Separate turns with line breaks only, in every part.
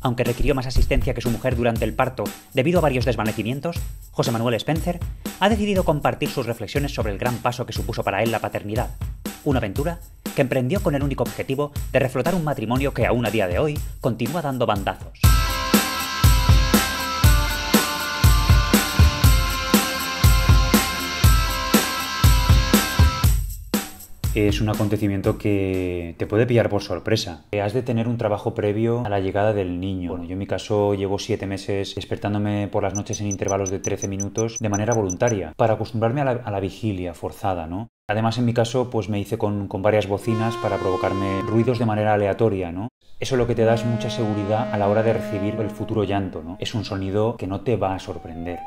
Aunque requirió más asistencia que su mujer durante el parto debido a varios desvanecimientos, José Manuel Spencer ha decidido compartir sus reflexiones sobre el gran paso que supuso para él la paternidad. Una aventura que emprendió con el único objetivo de reflotar un matrimonio que aún a día de hoy continúa dando bandazos. Es un acontecimiento que te puede pillar por sorpresa. Has de tener un trabajo previo a la llegada del niño. Bueno, yo en mi caso llevo 7 meses despertándome por las noches en intervalos de 13 minutos de manera voluntaria, para acostumbrarme a la vigilia forzada, ¿no? Además, en mi caso, pues me hice con varias bocinas para provocarme ruidos de manera aleatoria, ¿no? Eso lo que te da es mucha seguridad a la hora de recibir el futuro llanto, ¿no? Es un sonido que no te va a sorprender.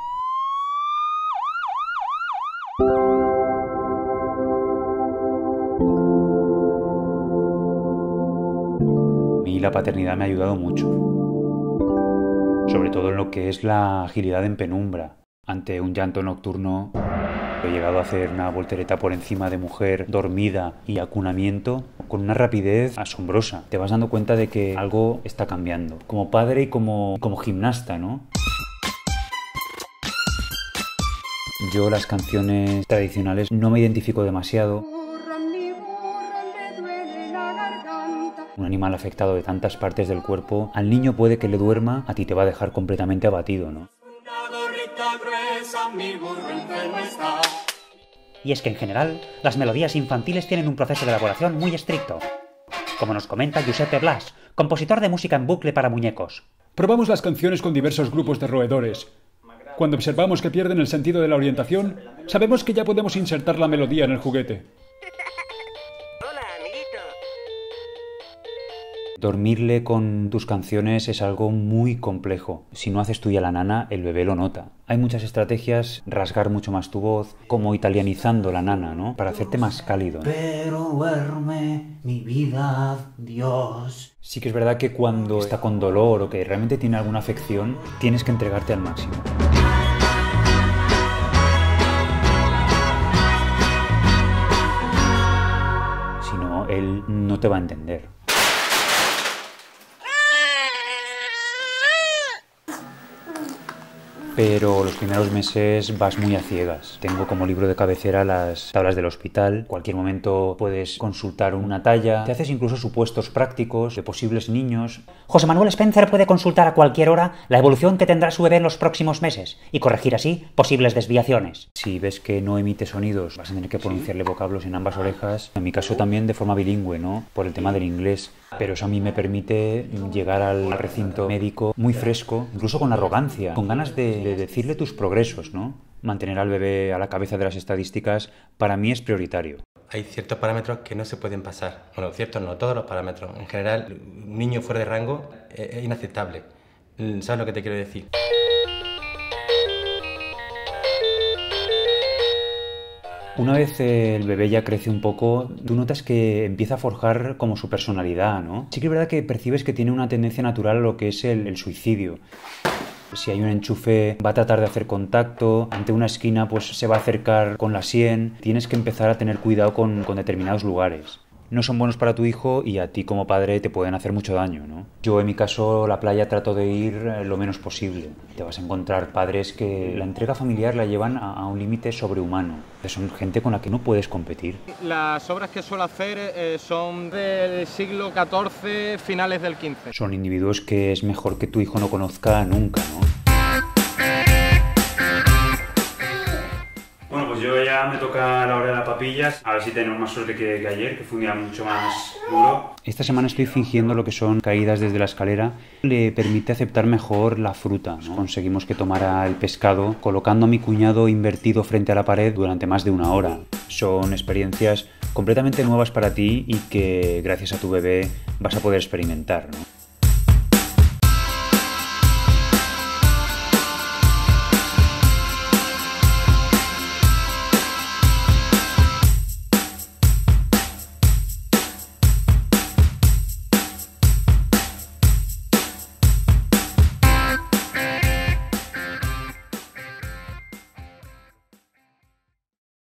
Y la paternidad me ha ayudado mucho, sobre todo en lo que es la agilidad en penumbra. Ante un llanto nocturno he llegado a hacer una voltereta por encima de mujer dormida y acunamiento con una rapidez asombrosa. Te vas dando cuenta de que algo está cambiando, como padre y como gimnasta, ¿no? Yo las canciones tradicionales no me identifico demasiado. Un animal afectado de tantas partes del cuerpo, al niño puede que le duerma, a ti te va a dejar completamente abatido, ¿no? Y es que en general, las melodías infantiles tienen un proceso de elaboración muy estricto. Como nos comenta Giuseppe Blas, compositor de música en bucle para muñecos.
Probamos las canciones con diversos grupos de roedores. Cuando observamos que pierden el sentido de la orientación, sabemos que ya podemos insertar la melodía en el juguete.
Dormirle con tus canciones es algo muy complejo. Si no haces tuya la nana, el bebé lo nota. Hay muchas estrategias, rasgar mucho más tu voz, como italianizando la nana, ¿no? Para hacerte más cálido, ¿no?
Pero duerme mi vida, Dios.
Sí que es verdad que cuando está con dolor o que realmente tiene alguna afección, tienes que entregarte al máximo. Si no, él no te va a entender. Pero los primeros meses vas muy a ciegas. Tengo como libro de cabecera las tablas del hospital. En cualquier momento puedes consultar una talla. Te haces incluso supuestos prácticos de posibles niños. José Manuel Spencer puede consultar a cualquier hora la evolución que tendrá su bebé en los próximos meses y corregir así posibles desviaciones. Si ves que no emite sonidos, vas a tener que pronunciarle vocablos en ambas orejas. En mi caso también de forma bilingüe, ¿no? Por el tema del inglés. Pero eso a mí me permite llegar al recinto médico muy fresco, incluso con arrogancia, con ganas de decirle tus progresos, ¿no? Mantener al bebé a la cabeza de las estadísticas para mí es prioritario.
Hay ciertos parámetros que no se pueden pasar. Bueno, ciertos no, todos los parámetros. En general, un niño fuera de rango es inaceptable. ¿Sabes lo que te quiero decir?
Una vez el bebé ya crece un poco, tú notas que empieza a forjar como su personalidad, ¿no? Sí que es verdad que percibes que tiene una tendencia natural a lo que es el suicidio. Si hay un enchufe, va a tratar de hacer contacto, ante una esquina pues se va a acercar con la sien. Tienes que empezar a tener cuidado con determinados lugares. No son buenos para tu hijo y a ti como padre te pueden hacer mucho daño, ¿no? Yo en mi caso la playa trato de ir lo menos posible. Te vas a encontrar padres que la entrega familiar la llevan a un límite sobrehumano. Son gente con la que no puedes competir.
Las obras que suelo hacer son del siglo XIV, finales del XV.
Son individuos que es mejor que tu hijo no conozca nunca, ¿no? Bueno, pues yo ya me toca la hora de las papillas. A ver si tenemos más suerte que ayer, que fue un día mucho más duro. Esta semana estoy fingiendo lo que son caídas desde la escalera. Le permite aceptar mejor la fruta, ¿no? Conseguimos que tomara el pescado colocando a mi cuñado invertido frente a la pared durante más de 1 hora. Son experiencias completamente nuevas para ti y que gracias a tu bebé vas a poder experimentar, ¿no?